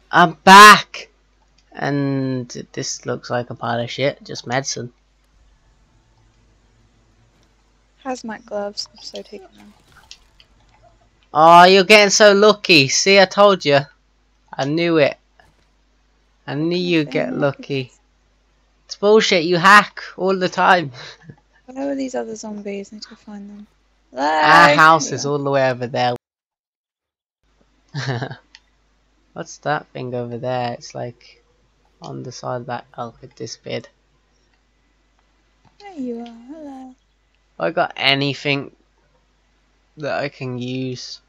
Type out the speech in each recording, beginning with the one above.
I'm back! And this looks like a pile of shit, just medicine. Hazmat gloves. I'm so taken them. Oh, you're getting so lucky. See, I told you. I knew it. I knew you'd get lucky. It's bullshit, you hack all the time. Where are these other zombies? I need to go find them. Our Hello? house is all the way over there. What's that thing over there? It's like on the side of that. Oh, it disappeared. There you are. Hello. I got anything that I can use?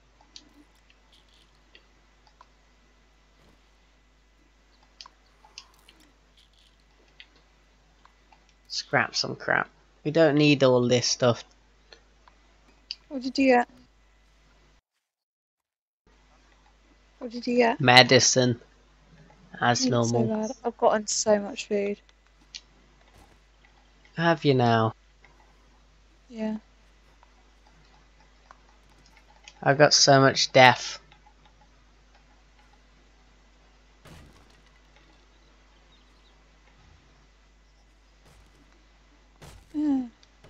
Scrap some crap. We don't need all this stuff. What did you get? What did you get? Medicine. As Need it so normal. bad. I've gotten so much food. Have you now? Yeah. I've got so much death. Yeah.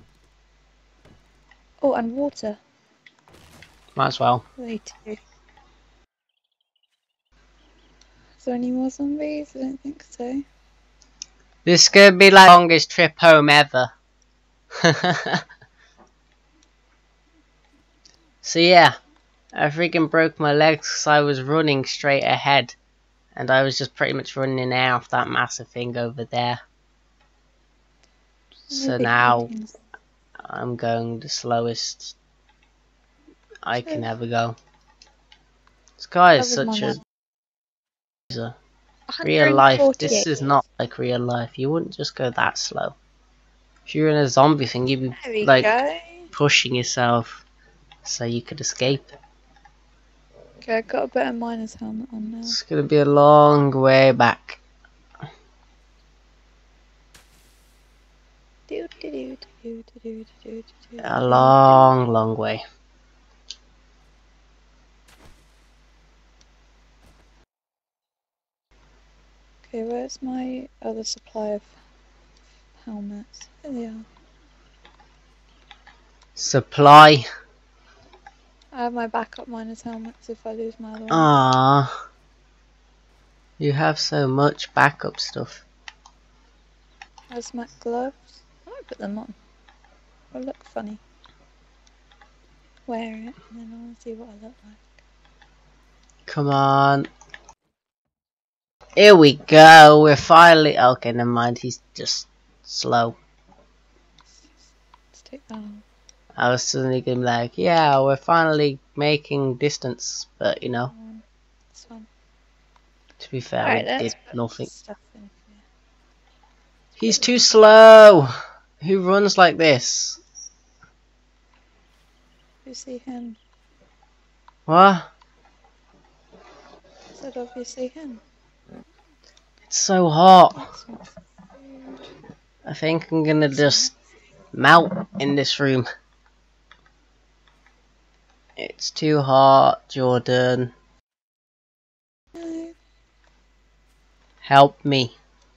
Oh, and water. Might as well. They too. Is there any more zombies? I don't think so. This is gonna be like the longest trip home ever. So yeah, I freaking broke my legs because I was running straight ahead. And I was just pretty much running in air off that massive thing over there. So now I'm going the slowest I can ever go. This guy is such a real life. This is not like real life. You wouldn't just go that slow. If you were in a zombie thing, you'd be like pushing yourself so you could escape. Okay, I got a better miner's helmet on now. It's gonna be a long way back. A long, long way. Okay, where's my other supply of helmets? There they are. Supply. I have my backup miner's helmets if I lose my other one. Ah, you have so much backup stuff. Hazmat gloves. I might put them on. It'll look funny. Wear it and then I'll see what I look like. Come on. Here we go. We're finally. Okay, never mind. He's just slow. Let's take that on. I was suddenly gonna be like, yeah, we're finally making distance. But you know, It's fun. to be fair, Alright, we did nothing. Stuff in here. He's too slow. Who runs like this? You see him? What? I said obviously him. It's so hot. I think I'm gonna just melt in this room. It's too hot, Jordan. No. Help me.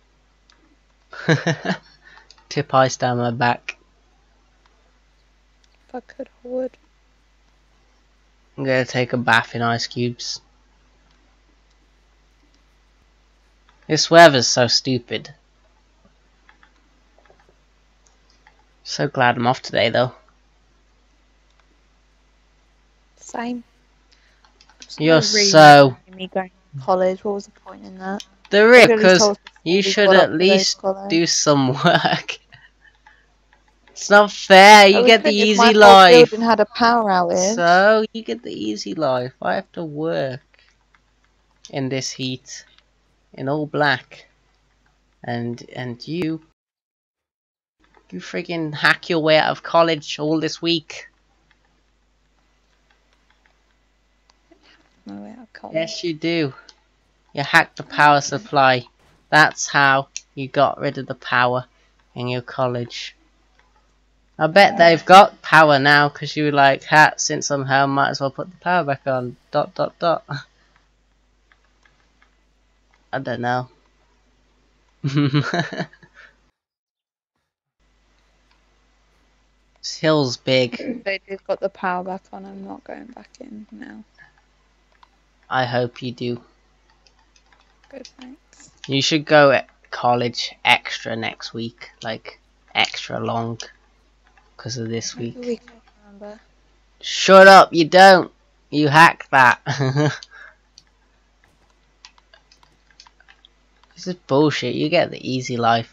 Tip ice down my back. If I could, I would. I'm gonna take a bath in ice cubes. This weather's so stupid. So glad I'm off today though. Same. You're so... Me going to college, what was the point in that? The rip, because you should at least do some work. It's not fair, you get the easy life. Had a power outage. So, you get the easy life. I have to work in this heat. In all black. And you freaking hack your way out of college all this week. My way out of college. Yes, you do. You hacked the power supply. That's how you got rid of the power in your college. I bet they've got power now because you were like, since I'm home, might as well put the power back on. ... I don't know. This hill's big. They did got the power back on. I'm not going back in now. I hope you do. Good, thanks. You should go at college extra next week, like extra long, because of this Maybe week. we can remember. Shut up! You don't. You hacked that. This is bullshit. You get the easy life.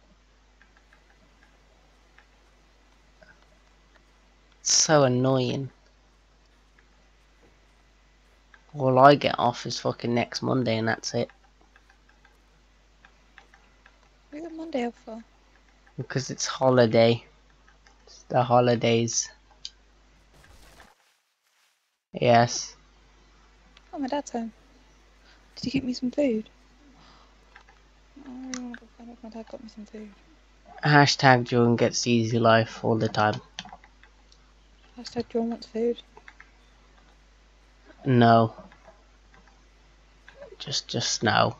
It's so annoying. All I get off is fucking next Monday, and that's it. We got Monday off for. Because it's holiday. It's the holidays. Yes. Oh, my dad's home. Did you get me some food? Oh, I really want to go find out if my dad got me some food. Hashtag Jordan gets the easy life all the time. Hashtag John wants food. No. Just no.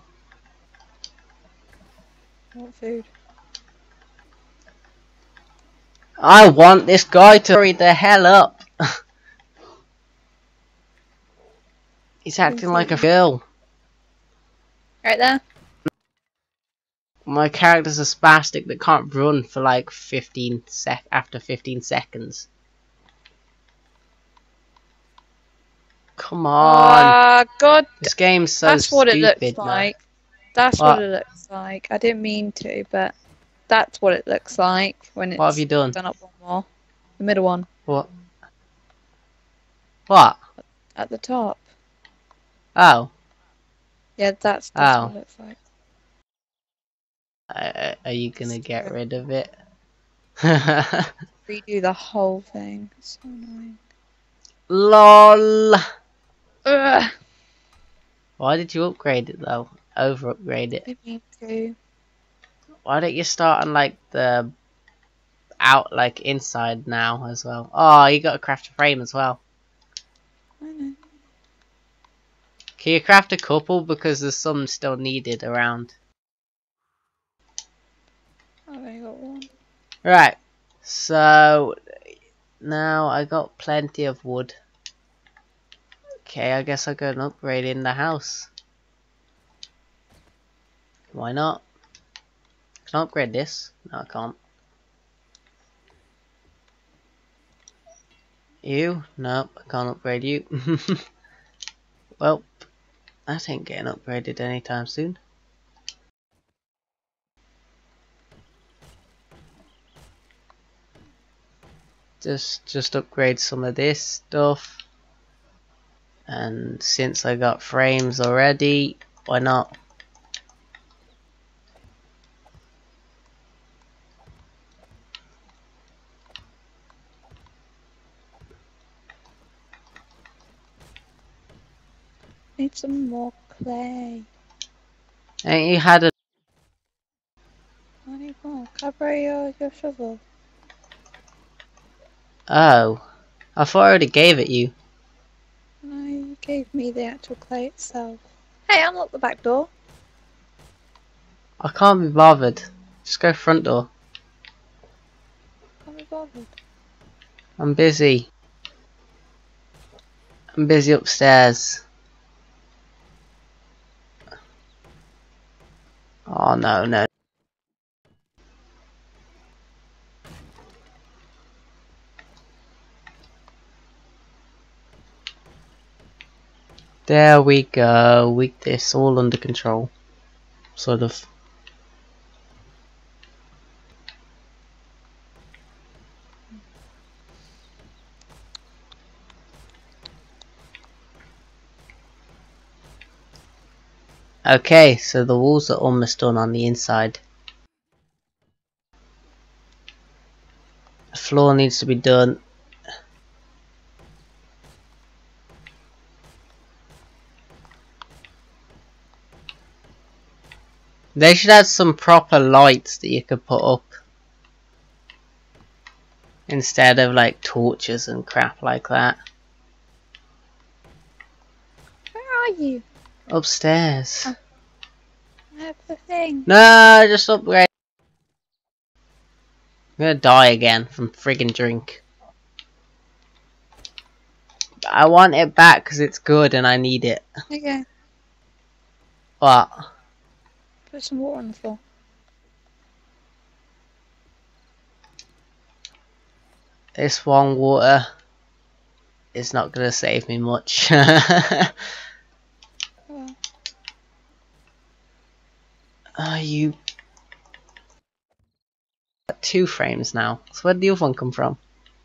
I want food. I want this guy to hurry the hell up. He's acting like a fool. Right there. My character's a spastic that can't run for like 15 seconds. Come on. God. This game's so That's what stupid. it looks now. like. That's what it looks like. I didn't mean to, but that's what it looks like when it's What have you done? done up one more. The middle one. What? What? At the top. Oh. Yeah, that's Oh. what it looks like. Are you gonna get rid of it? Redo the whole thing. It's so annoying. LOL. Ugh. Why did you upgrade it though? Over upgrade it. I didn't mean to. Why don't you start on like the inside now as well? Oh, you got to craft a frame as well. I know. Can you craft a couple because there's some still needed around? I've only got one. Right. So now I got plenty of wood. Okay, I guess I go and upgrade in the house. Why not? Can I upgrade this? No, I can't. You? Nope, I can't upgrade you. Well, that ain't getting upgraded anytime soon. Just upgrade some of this stuff. And since I got frames already, why not? Need some more clay. Ain't you had a... I need more. Can I borrow your shovel? Oh. I thought I already gave it you. No, you gave me the actual clay itself. Hey, unlock the back door. I can't be bothered. Just go front door. Can't be bothered. I'm busy. I'm busy upstairs. Oh no, no. There we go. This all under control. Sort of. Okay, so the walls are almost done on the inside. The floor needs to be done. They should have some proper lights that you could put up. Instead of like torches and crap like that. Where are you? Upstairs. Oh. thing. No, just upgrade. I'm gonna die again from friggin' drink. I want it back because it's good and I need it. Okay. But Put some water on the floor. this one water is not gonna save me much. Oh, You got 2 frames now. So where did the other one come from?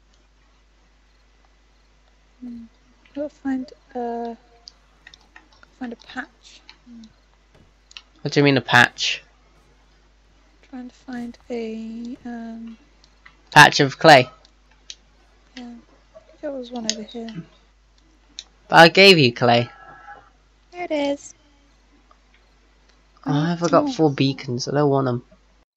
I'll find a patch. What do you mean a patch? Trying to find a Patch of clay? yeah. There was one over here. But I gave you clay. There it is. Oh, I've got 4 beacons. I don't want them.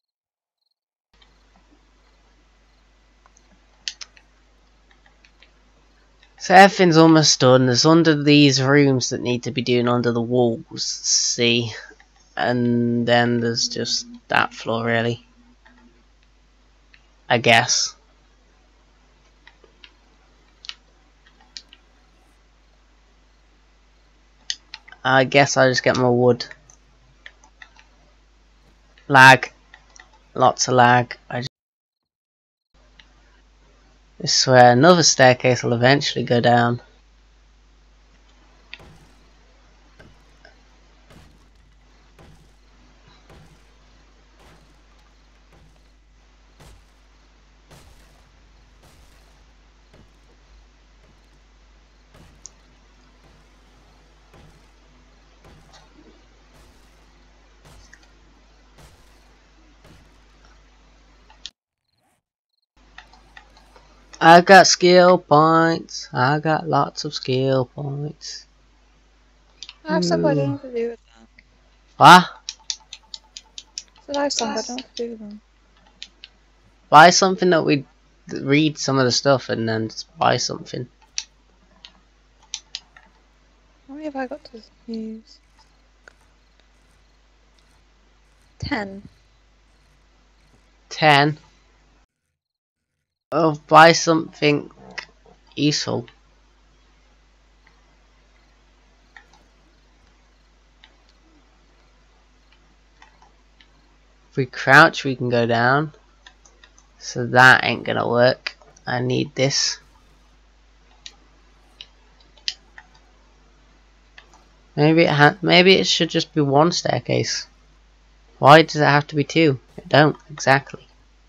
So everything's almost done. There's under these rooms that need to be doing under the walls. See, and then there's just that floor really. I guess. I guess I'll just get more wood. Lag. Lots of lag. I swear another staircase will eventually go down. I got skill points. I got lots of skill points. I've some, but I don't know what to do with them. What? So I've some, but I don't know what to do with them. Buy something that we read some of the stuff and then just buy something. How many have I got to use? 10. 10. Oh, buy something useful. If we crouch, we can go down. So that ain't gonna work. I need this. Maybe it should just be 1 staircase. Why does it have to be 2? It don't exactly.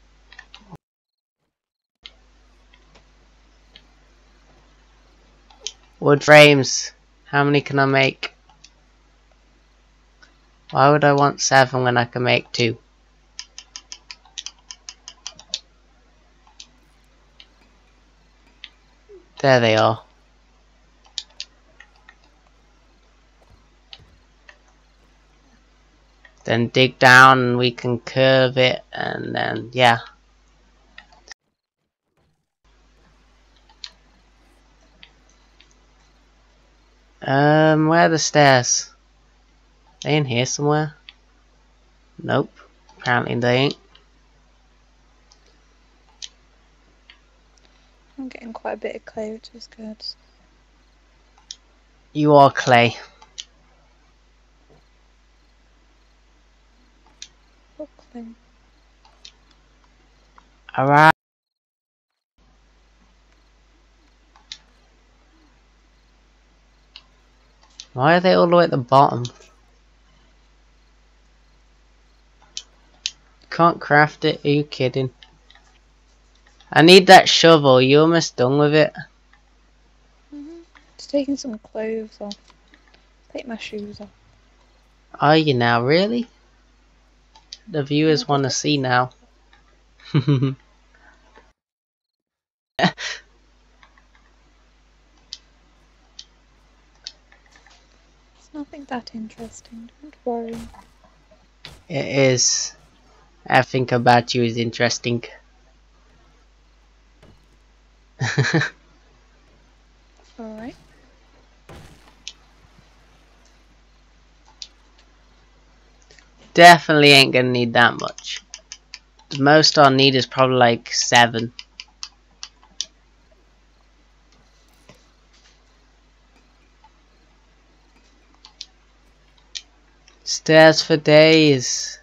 Wood frames. How many can I make? Why would I want 7 when I can make 2? There they are. Then dig down and we can curve it and then yeah. Where are the stairs? They in here somewhere? Nope. Apparently they ain't. I'm getting quite a bit of clay, which is good. You are clay. Oh, clay. Alright. Why are they all the way at the bottom? Can't craft it? Are you kidding? I need that shovel. You almost done with it? Just taking some clothes off. Take my shoes off. Are you now? Really? The viewers want to see now. It's nothing that interesting, don't worry. It is. Everything about you is interesting. Alright. definitely ain't gonna need that much. The most I'll need is probably like 7. Stairs for days.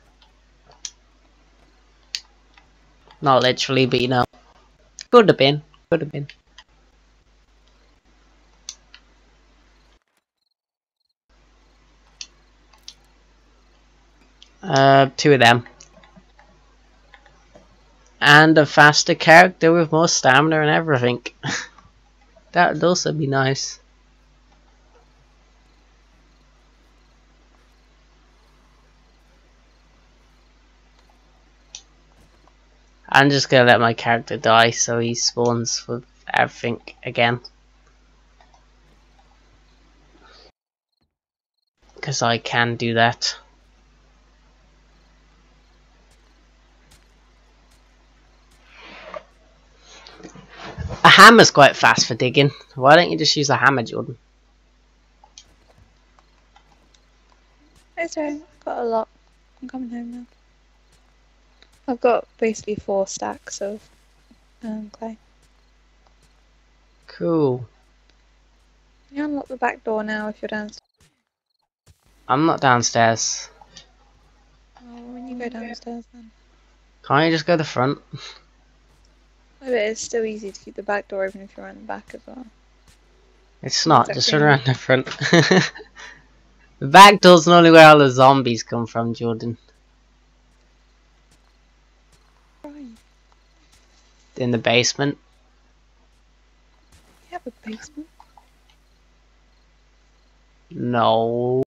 Not literally, but you know. Could have been. Could have been. 2 of them. And a faster character with more stamina and everything. That would also be nice. I'm just gonna let my character die so he spawns with everything again. Because I can do that. A hammer's quite fast for digging. Why don't you just use a hammer, Jordan? It's alright, I've got a lot. I'm coming home now. I've got basically 4 stacks of clay. Cool. You unlock the back door now if you're downstairs. I'm not downstairs. Oh, when you go downstairs then. Can't you just go to the front? Oh, but it's still easy to keep the back door open if you're around the back as well. It's not, just run Exactly. around the front. The back door's normally where all the zombies come from, Jordan. Right. In the basement. You have a basement? No.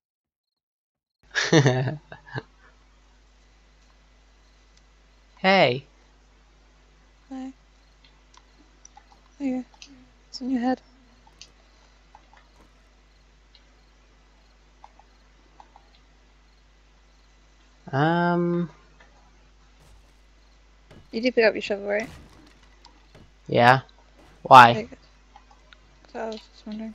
Hey. No. There you go. It's in your head. You did pick up your shovel, right? Yeah. Why? Okay, good. So I was just wondering.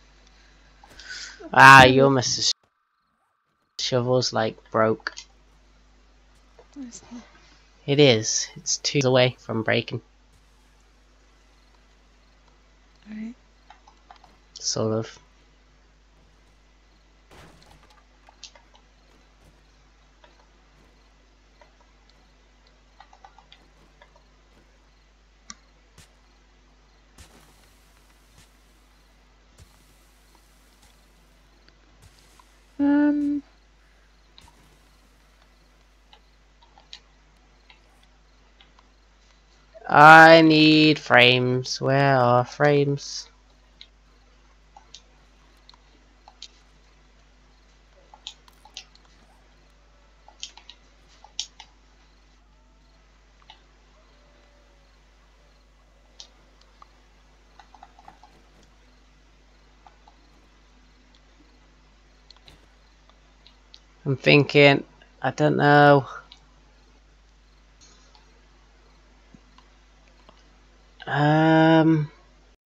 Ah, your Mr. Shovel's like broke. Nice. It is. It's 2 away from breaking. Alright. Sort of. I need frames. Where are frames? I'm thinking, I don't know. Nom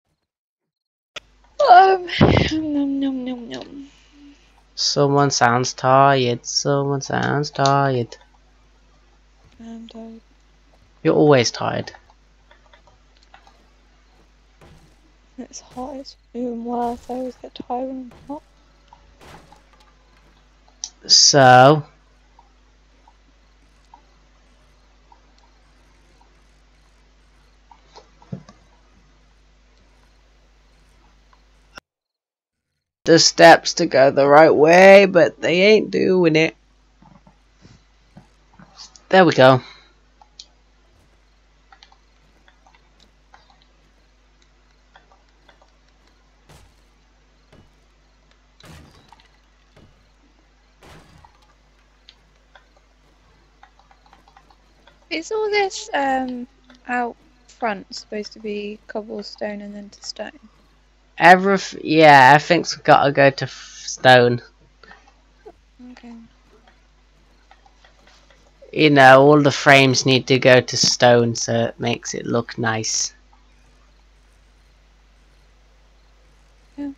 nom nom nom. Someone sounds tired. Someone sounds tired. I'm tired. You're always tired. It's hot, it's even worse. I always get tired when I'm hot. So, the steps to go the right way, but they ain't doing it. There we go. Is all this out front supposed to be cobblestone and then to stone? Yeah, everything's gotta go to stone. Okay. You know, all the frames need to go to stone so it makes it look nice. Yeah.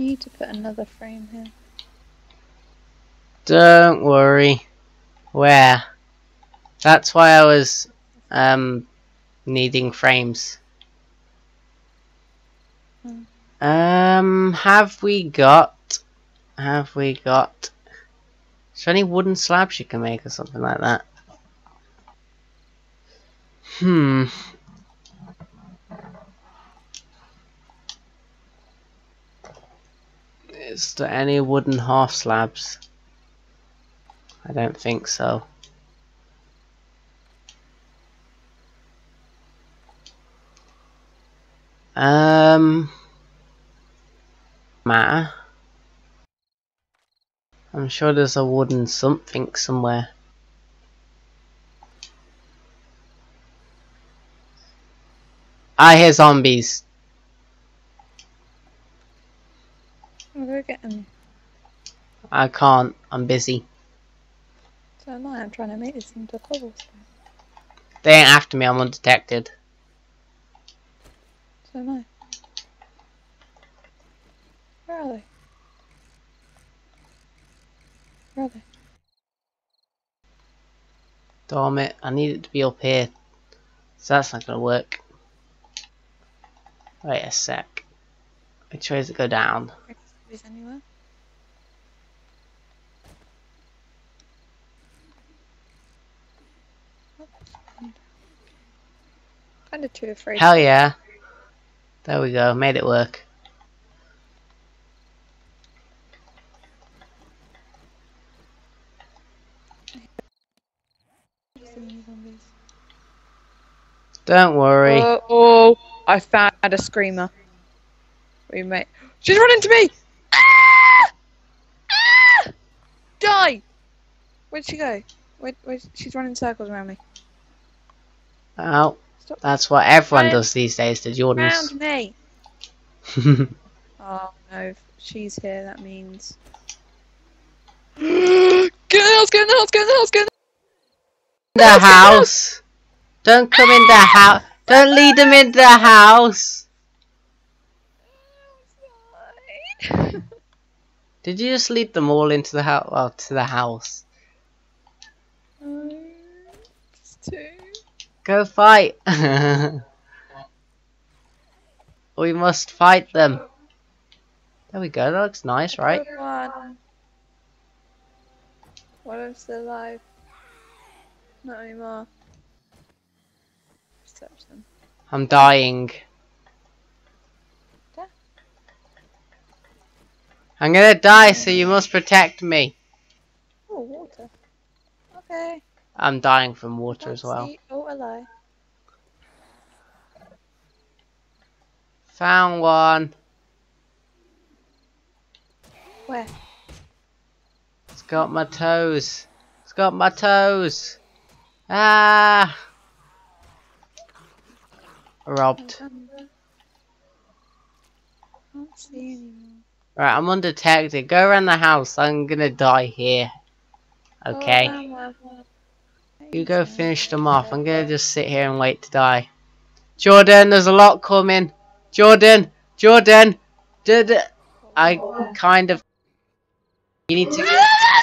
You need to put another frame here. Don't worry. Where? That's why I was needing frames. Have we got is there any wooden slabs you can make or something like that? Is there any wooden half slabs? I don't think so. Matter. I'm sure there's a wooden something somewhere. I hear zombies. I'll go get them. I can't. I'm busy. So am I. I'm trying to make this into a cobblestone. They ain't after me. I'm undetected. So am I. Where are they? Where are they? Damn it. I need it to be up here. So that's not gonna work. Wait a sec. Which way does it go down? Is anywhere? Kind of too afraid. Hell yeah. There we go. Made it work. Don't worry. Oh, I found a screamer. We mate. She's running to me! Ah! Ah! Die! Where'd she go? She's running circles around me. Oh, Stop. that's what everyone does these days to Jordans. Around me! Oh no, if she's here, that means... Get in the house, get in the house, get in the house, get in The house! Don't come in the house! Don't lead them into the house! the Did you just lead them all into the house? Well, to the house. Just two. Go fight! We must fight them. There we go, that looks nice, right? One. What if still alive? Not anymore. Just touch them. I'm dying. Yeah. I'm gonna die, so you must protect me. Oh, water. Okay. I'm dying from water as well. See. Oh, alive. Found one. Where? It's got my toes. It's got my toes. Ah! Robbed. Can't see anymore. Right, I'm undetected. Go around the house. I'm gonna die here. Okay. You go finish them off. I'm gonna just sit here and wait to die. Jordan, there's a lot coming. Jordan! Jordan! I kind of... You need to...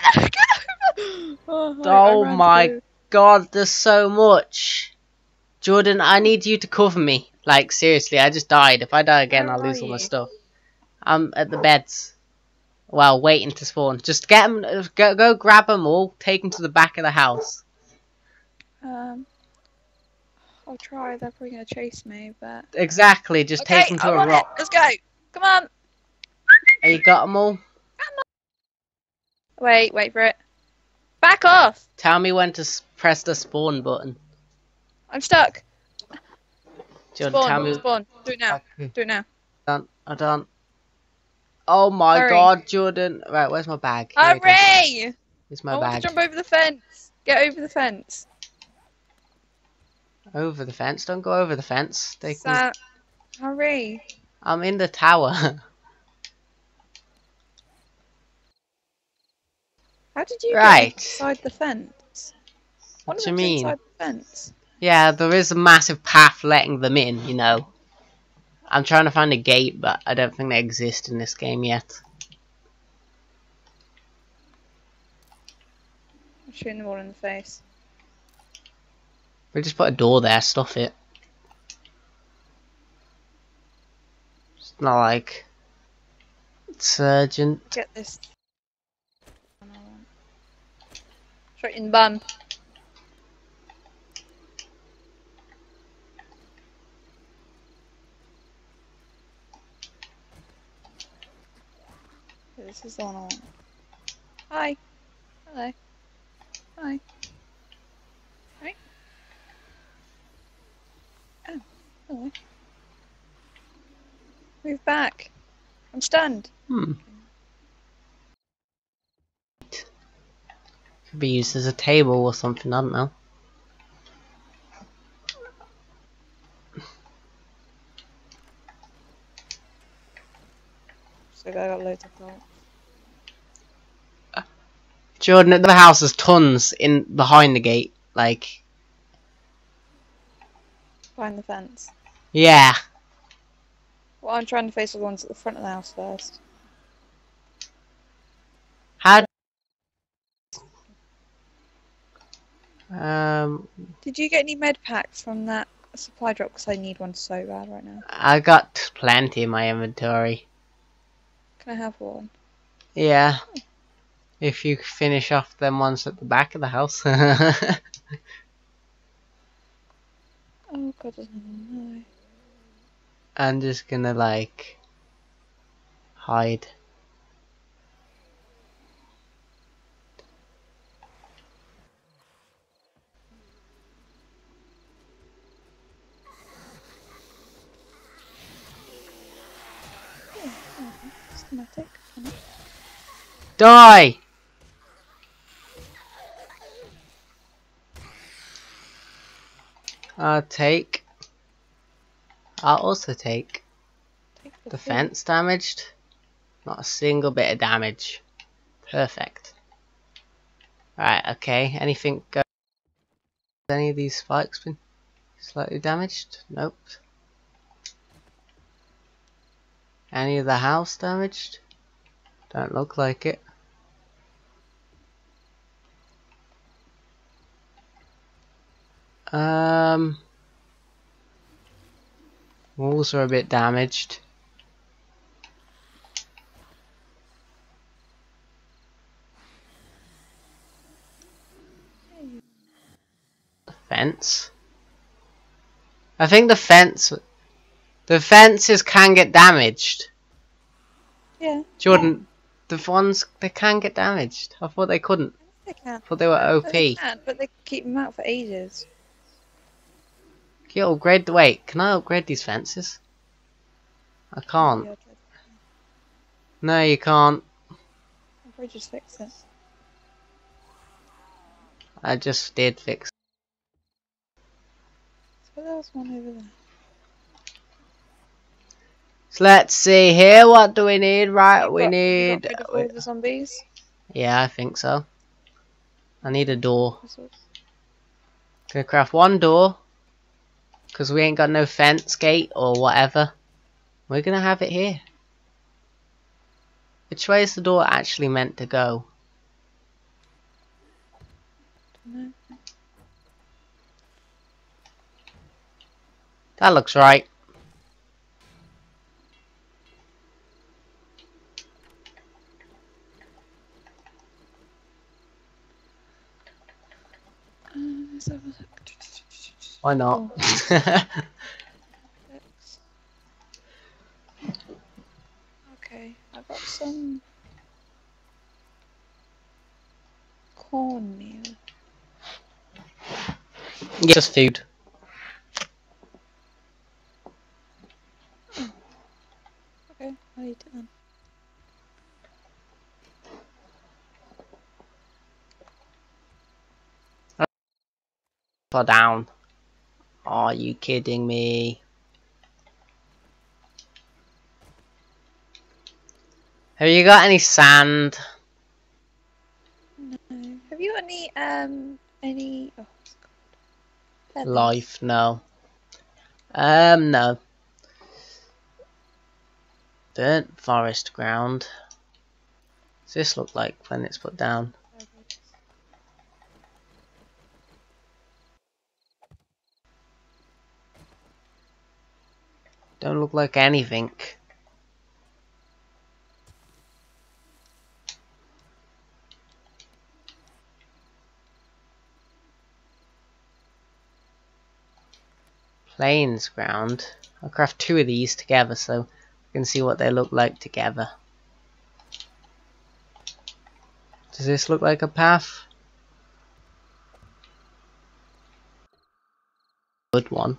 Oh my god, there's so much. Jordan, I need you to cover me. Like, seriously, I just died. If I die again, I'll lose all my stuff. I'm at the beds. Well, waiting to spawn. Just get them, go grab them all, take them to the back of the house. I'll try. They're probably gonna chase me, but... Exactly, just take them to a rock. Let's go! Come on! Have you got them all? Wait for it. Back off! Tell me when to press the spawn button. I'm stuck. Jordan, tell me... Spawn. Do it now. Okay. Do it now. I'm done. Oh my Hurry. god, Jordan. Right, where's my bag? Here it is. Hurry! Here's my I want bag. to jump over the fence. Get over the fence. Over the fence? Don't go over the fence. They can... Hurry. I'm in the tower. How did you Right. get inside the fence? What do you mean? Inside the fence? Yeah, there is a massive path letting them in, you know. I'm trying to find a gate, but I don't think they exist in this game yet. I'm shooting them all in the face. We just put a door there, stuff it. It's not like it's urgent. Get this. Straight in the bum. This is the one I want. Hi. Hello. Hi. Hi. Oh, hello. Move back. I'm stunned. Could be used as a table or something, I don't know. So I got loads of blocks. Jordan, at the house there's tons in behind the gate, like, Behind the fence. yeah. Well, I'm trying to face the ones at the front of the house first. How? Did you get any med packs from that supply drop? Because I need one so bad right now. I got plenty in my inventory. Can I have one? Yeah. If you finish off them ones at the back of the house. Oh god, no. I'm just gonna like hide. Schematic. Die! I'll also take Take the the food. fence damaged. Not a single bit of damage. Perfect. Right, okay. Anything go? Any of these spikes been slightly damaged? Nope. Any of the house damaged? Don't look like it. Walls are a bit damaged. Fence. I think the fences can get damaged. Yeah. Jordan, the ones they can get damaged. I thought they couldn't. They can. I thought they were OP. But they can, but they keep them out for ages. Can you upgrade the wait? Can I upgrade these fences? I can't. Yeah, No, you can't. I'll probably just fix it. I just did fix. So there was one over there. So let's see here. What do we need? Right, we You need. got rid of all the zombies? Yeah, I think so. I need a door. Gonna craft one door. Because we ain't got no fence gate or whatever. We're gonna have it here. Which way is the door actually meant to go? No. That looks right. Let's have a look. Why not? Okay, I got some cornmeal. Yeah, just food. Okay, I'll eat it then. Fall down. Are you kidding me? Have you got any sand? No. Have you got any oh, what's it called? Feathers? Life, no. No. Burnt forest ground. What's this look like when it's put down? Don't look like anything. Plains ground. I'll craft 2 of these together so we can see what they look like together. Does this look like a path? Good one.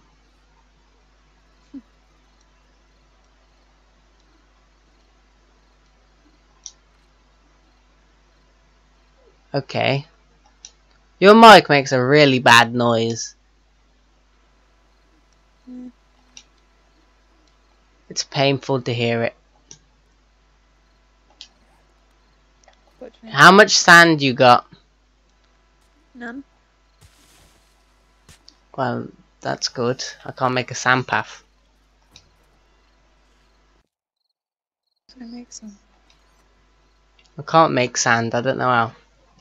Okay. Your mic makes a really bad noise. It's painful to hear it. How much sand you got? None. Well, that's good. I can't make a sand path. I make some. I can't make sand, I don't know how.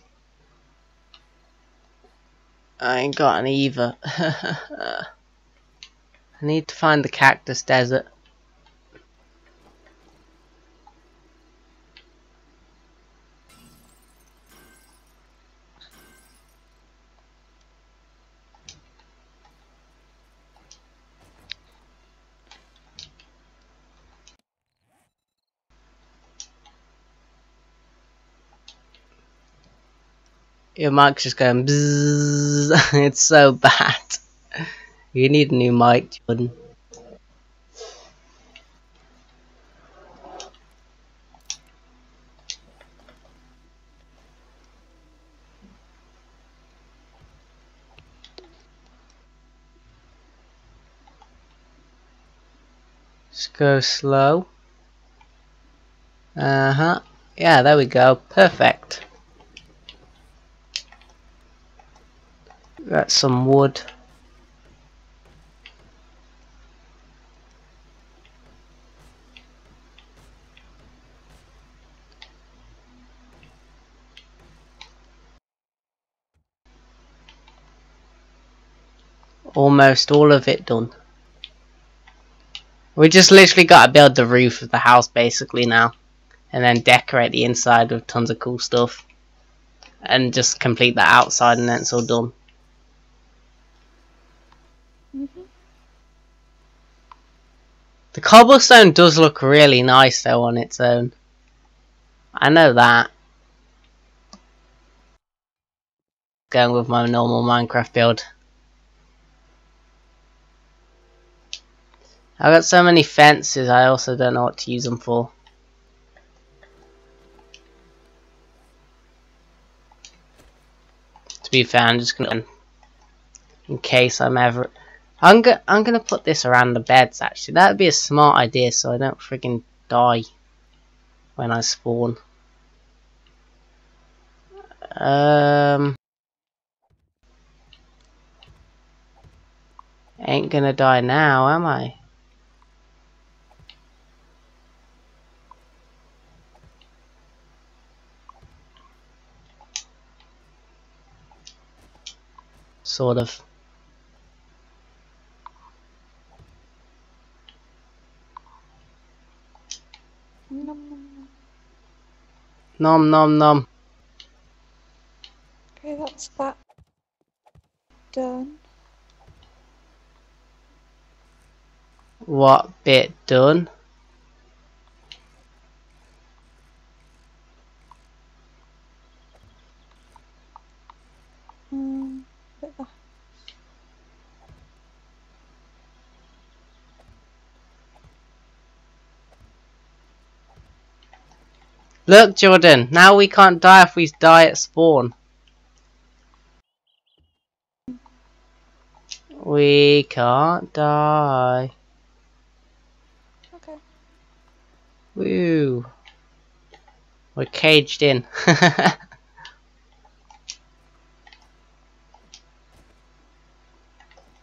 I ain't got any either. I need to find the cactus desert. Your mic's just going bzzz. It's so bad. You need a new mic, Jordan. Just go slow. Yeah, there we go. Perfect. Got some wood. Almost all of it done. We just literally got to build the roof of the house basically now. And then decorate the inside with tons of cool stuff. And just complete the outside and then it's all done. The cobblestone does look really nice though on its own. I know that. Going with my normal Minecraft build. I've got so many fences I also don't know what to use them for. To be fair, I'm just gonna, in case I'm ever, I'm gonna put this around the beds actually. That would be a smart idea so I don't friggin' die when I spawn. Ain't gonna die now, am I? Sort of. Nom nom nom. Okay, that's that done. What bit done? Bit that. Look, Jordan, now we can't die if we die at spawn. We can't die. Okay. Woo. We're caged in.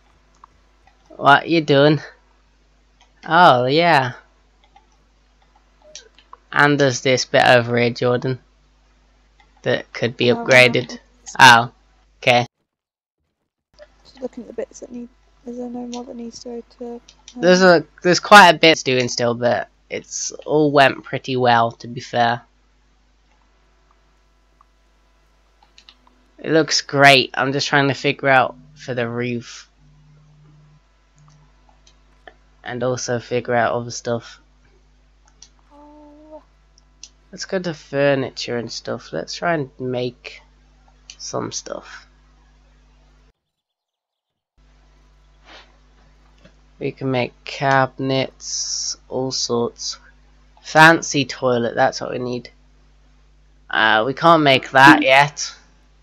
What you doing? Oh, yeah. And there's this bit over here, Jordan, that could be Oh, wow. upgraded. Oh, okay. Just looking at the bits that need. Is there no more that needs to go to? There's quite a bit doing still, but it's all went pretty well, to be fair. It looks great. I'm just trying to figure out for the roof. And also figure out other stuff. Oh, Let's go to furniture and stuff. Let's try and make some stuff. We can make cabinets, all sorts. Fancy toilet, that's what we need. We can't make that yet.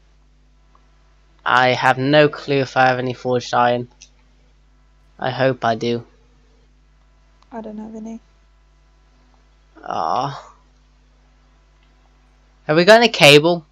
I have no clue if I have any forged iron. I hope I do. I don't have any. Ah. Have we got any cable?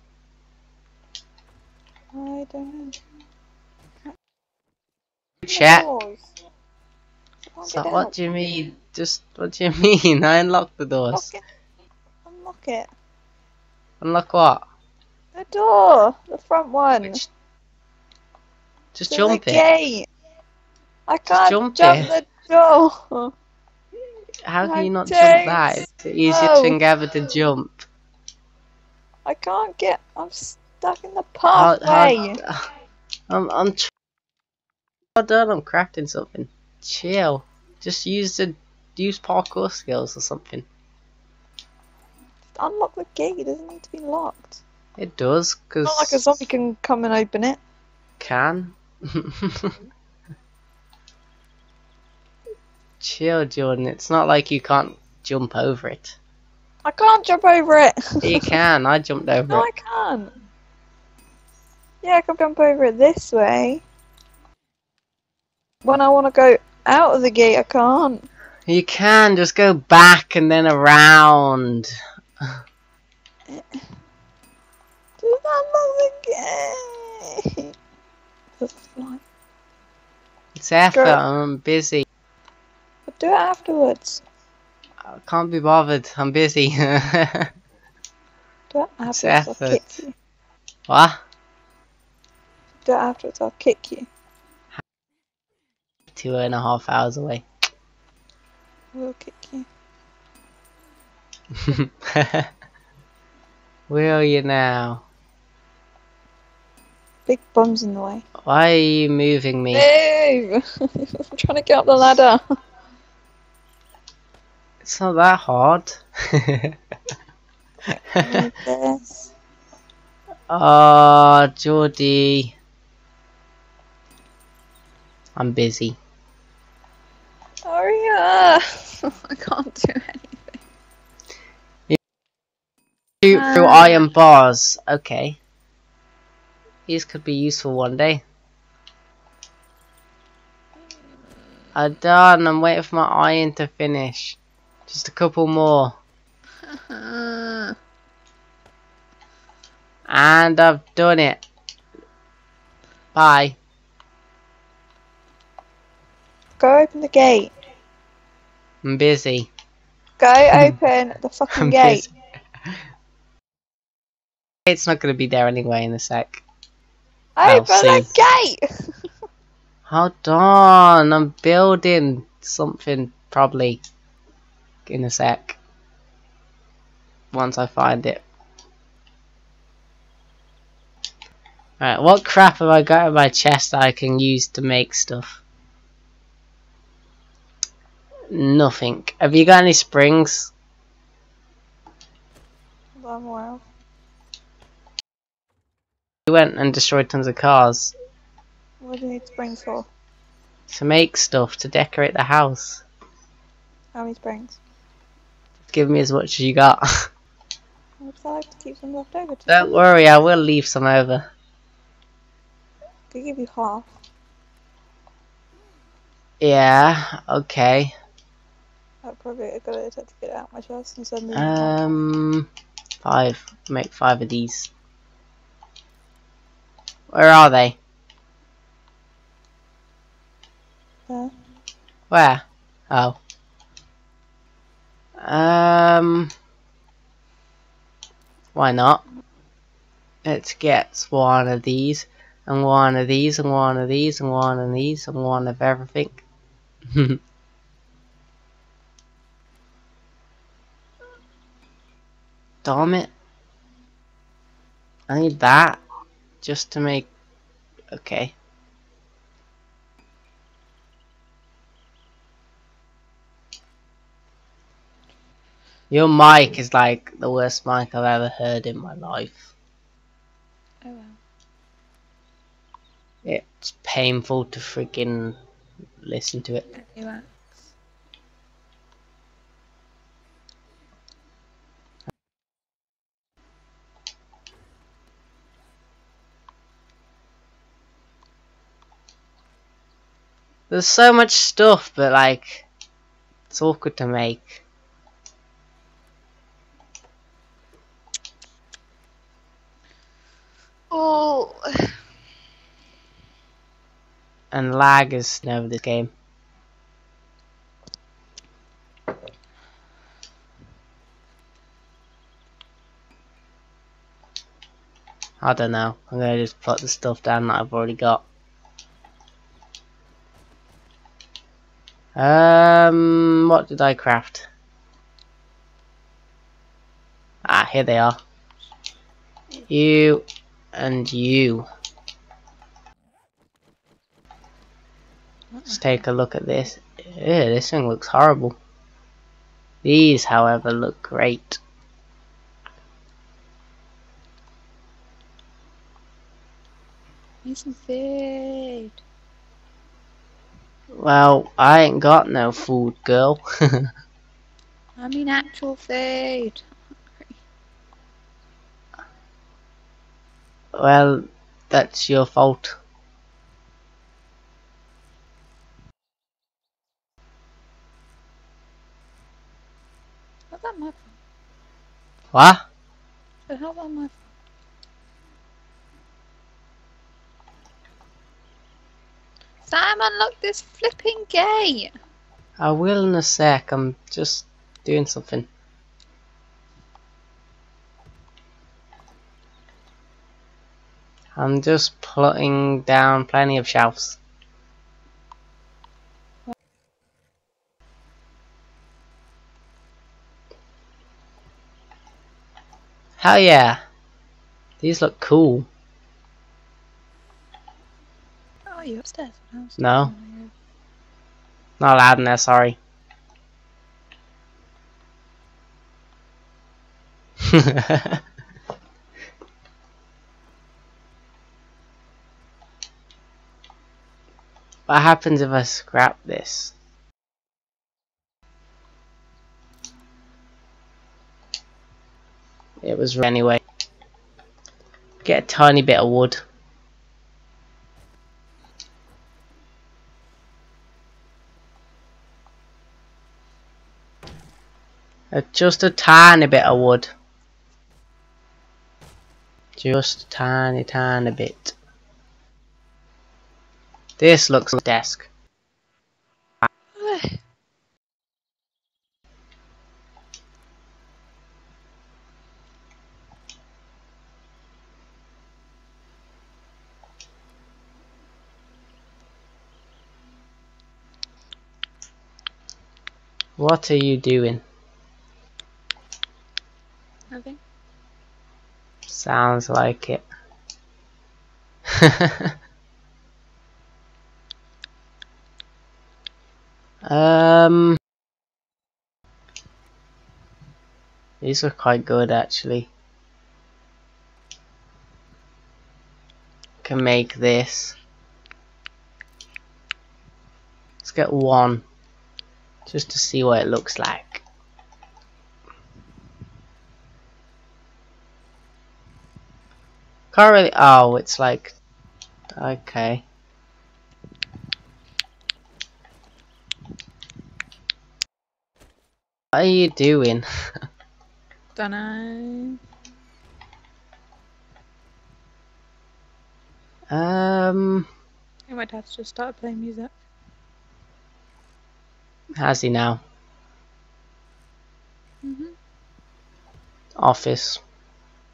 I don't know. Check. Doors. I can't So get what out. do you mean? Just what do you mean? I unlocked the doors. Unlock it. Unlock it. Unlock what? The door. The front one. Just To jump the it. gate. I can't jump jump it. the door. How can I you not jump don't that? It's the easiest know. thing ever to jump. I can't get. I'm stuck in the How, pathway. I'm done. I'm crafting something. Chill. Just use parkour skills or something. Unlock the gate. It doesn't need to be locked. It does, cause Not like a zombie can come and open it. can. Chill, Jordan. It's not like you can't jump over it. I can't jump over it. You can. I jumped over No, it. I can't. Yeah, I can jump over it this way. When I want to go out of the gate, I can't. You can just go back and then around. Do not unlock the gate. There's a fly. It's effort. Go. I'm busy. But do it afterwards. I can't be bothered. I'm busy. Do it It's afterwards. I'll kick effort. you. What? Do it afterwards. I'll kick you. 2.5 hours away. I will kick you. Where are you now? Big bums in the way. Why are you moving me? Move! I'm trying to get up the ladder. It's not that hard. Like this. Oh, Geordie. I'm busy. Hurry up! I can't do anything. Shoot through iron bars. Okay. These could be useful one day. I'm done. I'm waiting for my iron to finish. Just a couple more. And I've done it. Bye. Go open the gate. I'm busy. Go open the fucking I'm gate. busy. It's not going to be there anyway in a sec. Open see. the gate! Hold on. I'm building something probably in a sec. Once I find it. Alright, what crap have I got in my chest that I can use to make stuff? Nothing. Have you got any springs? I'm well. We went and destroyed tons of cars. What do you need springs for? To make stuff, to decorate the house. How many springs? Give me as much as you got. Looks like I have to keep some left over. Don't worry, I will leave some over. I could give you half. Yeah, okay. That's probably a good idea to get it out my chest instead of moving 5. Make 5 of these. Where are they? there. Where? Oh. Why not? Let's get one of these, and one of these, and one of these, and one of these, and one of everything. Damn it. I need that just to make... Okay. Your mic is like the worst mic I've ever heard in my life. Oh well. It's painful to freaking listen to it. Anyway. There's so much stuff, but like, it's awkward to make. Oh. And lag is never the game. I don't know. I'm gonna just put the stuff down that I've already got. What did I craft? Ah, here they are. You and you. Let's take a look at this. Ew, this thing looks horrible. These, however, look great. Need some food. Well, I ain't got no food, girl. I mean actual food. Well, that's your fault. How's that my fault? What? So how's that my fault? Sam, unlock this flipping gate! I will in a sec. I'm just doing something. I'm just putting down plenty of shelves. Hell yeah. These look cool. Oh, are you upstairs? No. Not allowed in there, sorry. What happens if I scrap this? It was anyway. Get a tiny bit of wood. Just a tiny bit of wood. Just a tiny bit. This looks like a desk. What are you doing? Nothing. Sounds like it. These are quite good actually. Can make this. Let's get one, just to see what it looks like. Can't really. Oh, it's like. Okay. What are you doing? Dunno. My dad's just started playing music. Has he now? Mhm. Office.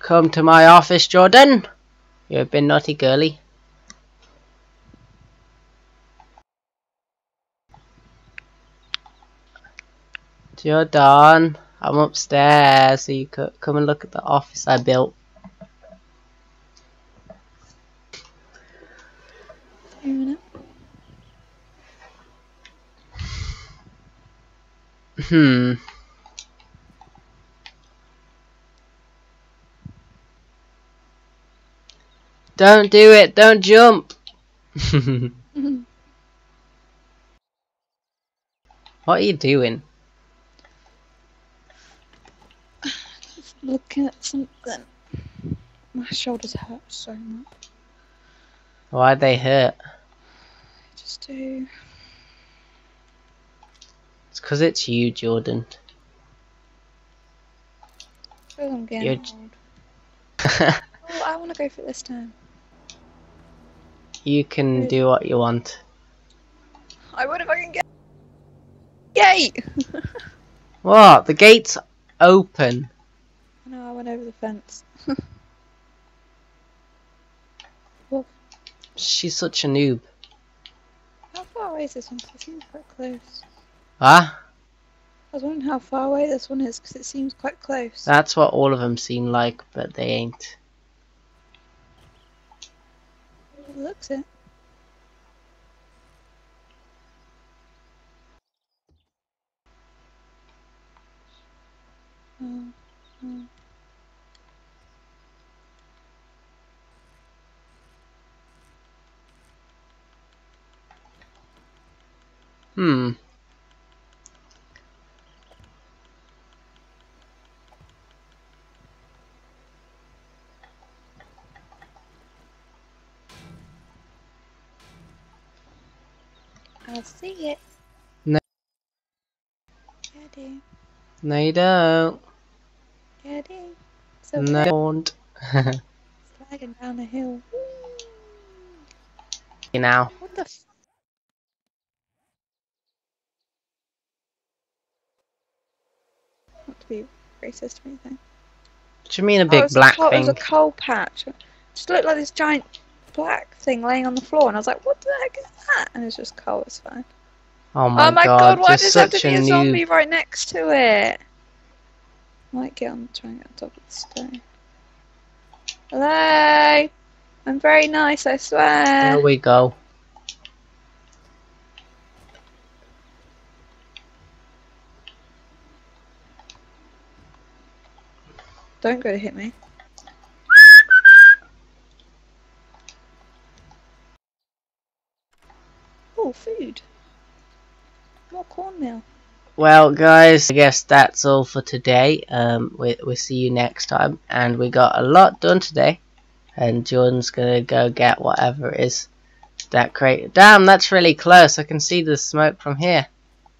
Come to my office, Jordan. You've been naughty girly. Jordan, I'm upstairs so you could come and look at the office I built. Wait a minute. Don't do it, don't jump. What are you doing? Just looking at something. My shoulders hurt so much. Why'd they hurt? I just do. It's 'cause it's you, Jordan. I feel I'm getting old. Oh, I want to go for it this time. You can do what you want. I would if I can get gate. What? The gate's open. No, I went over the fence. She's such a noob. How far away is this one? 'Cause it seems quite close. Huh? I was wondering how far away this one is because it seems quite close. That's what all of them seem like, but they ain't. It looks it. Oh. I'll see it. No. Yeah, I do. No, you don't. Yeah, I do. So No, you don't. Sliding down a hill. You now. What the f— Not to be racist or anything. What do you mean a big black It was a thing? coal patch. It just looked like this giant black thing laying on the floor, and I was like, what the heck is that? And it was just coal, it's fine. Oh my god, God, why you're does there have to such be a a zombie noob. right next to it? I might try and get on top of the stone. Hello? I'm very nice, I swear. There we go. Don't go to hit me. Oh, food. More cornmeal. Well guys, I guess that's all for today. We'll see you next time. And we got a lot done today. And Jordan's gonna go get whatever it is that crate. Damn, that's really close. I can see the smoke from here.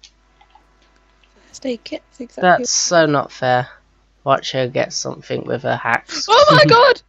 Stay kits, exactly. That's so not fair. Watch her get something with her hacks. Oh my god!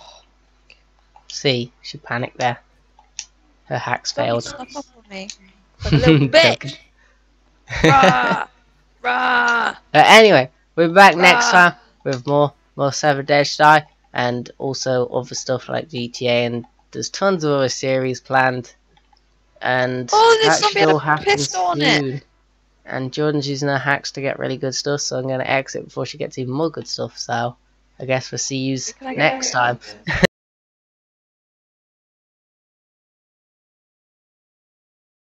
See, she panicked there. Her hacks failed. Snuck up on me. Like a little bitch. Rah! Rah! Anyway, we'll be back next Ah. time with more 7 Days to Die, and also other stuff like GTA, and there's tons of other series planned. And Oh, this that zombie should had all a happen pistol on it. soon. And Jordan's using her hacks to get really good stuff, so I'm going to exit before she gets even more good stuff. So I guess we'll see you Can I get next out? time.